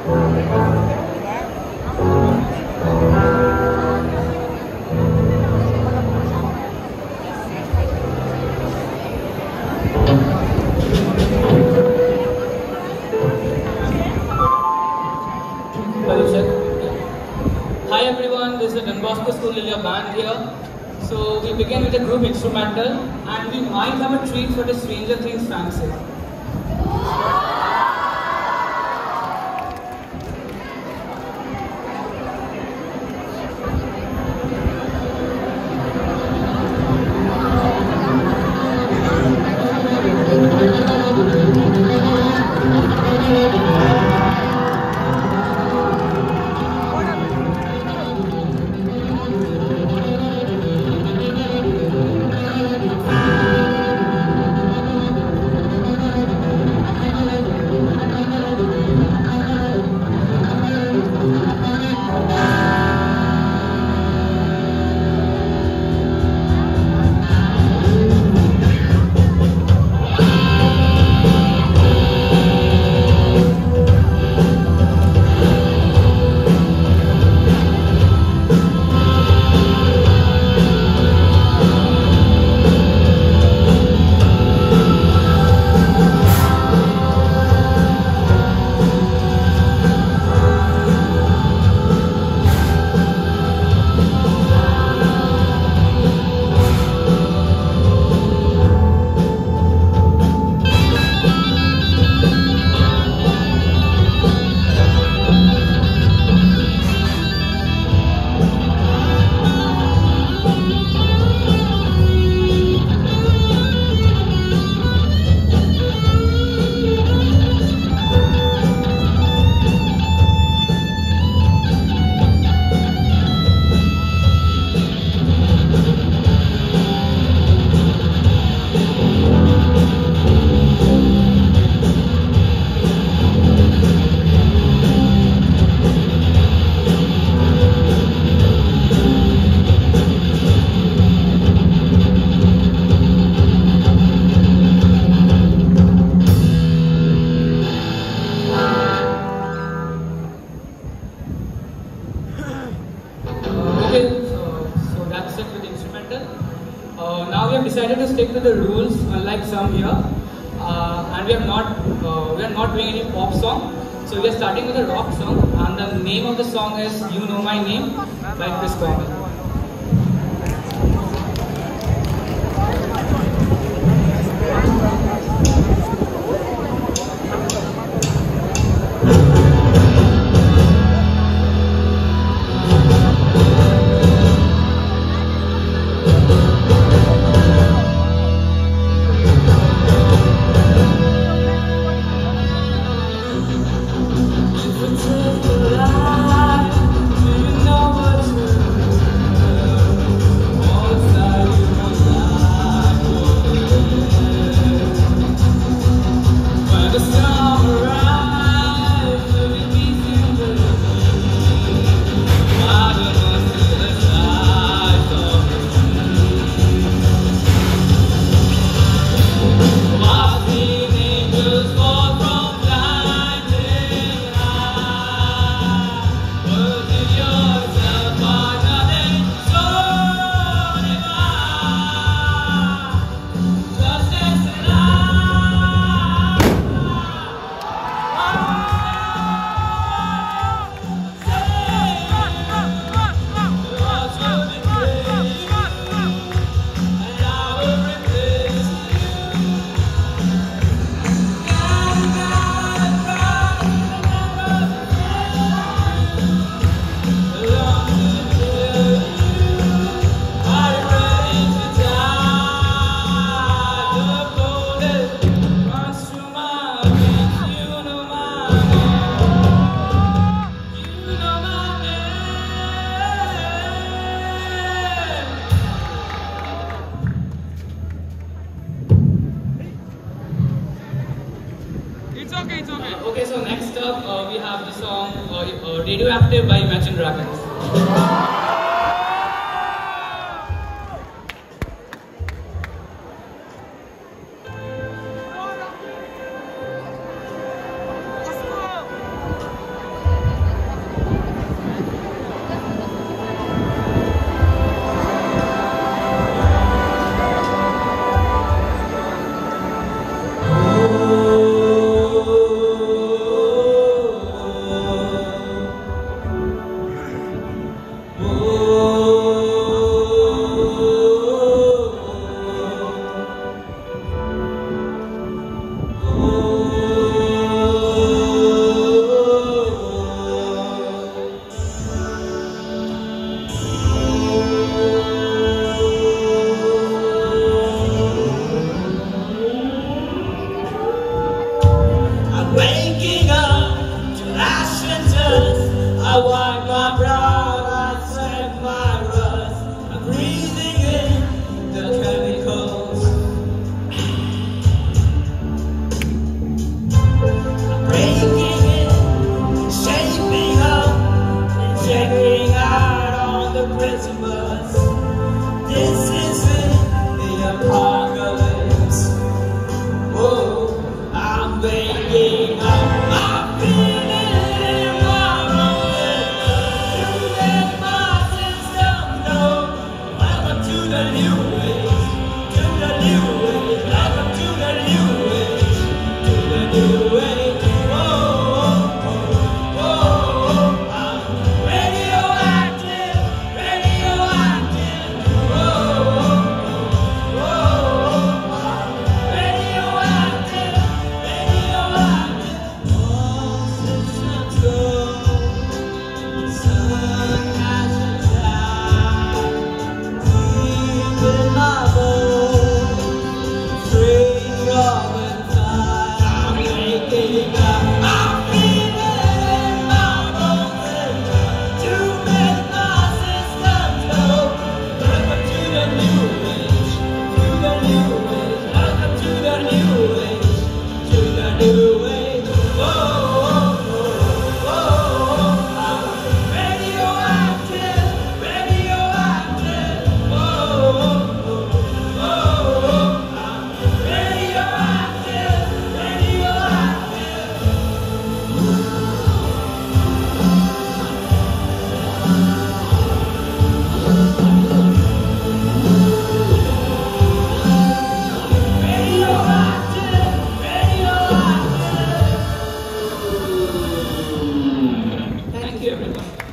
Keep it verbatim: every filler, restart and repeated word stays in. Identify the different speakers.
Speaker 1: Hi everyone, this is the Bosco School Liluah band here. So we begin with a group instrumental and we might have a treat for the Stranger Things fans here. Uh, now we have decided to stick to the rules, unlike some here, uh, and we have not uh, we are not doing any pop song. So we are starting with a rock song, and the name of the song is "You Know My Name" by Xprezns'.
Speaker 2: okay, it's okay.
Speaker 1: Okay, so next up uh, we have the song uh, uh, Radioactive by Imagine Dragons.
Speaker 3: just, I wipe my brow, I sweat my rust. I'm breathing in the chemicals. I'm breaking in, shaping up, and checking out on the prison bus. This isn't the apocalypse. Whoa, I'm waking up. I'm feeling in my own to let my system know. Welcome to the new age, to the new age. Welcome to the new age, to the new age. Whoa, whoa, whoa, I'm radioactive, radioactive. Whoa, whoa, I'm radioactive, radioactive. All systems go. Sun hasn't died. Deep in my bones, straight up inside. I'm waking up. I'm feeling in my bones to make my systems go. Welcome to the new age, to the new age. Welcome to the new age, to the new age. Whoa, whoa, whoa, I'm radioactive, radioactive. Whoa, whoa, whoa, I'm radioactive, radioactive. Radioactive, radioactive. Thank you, everyone.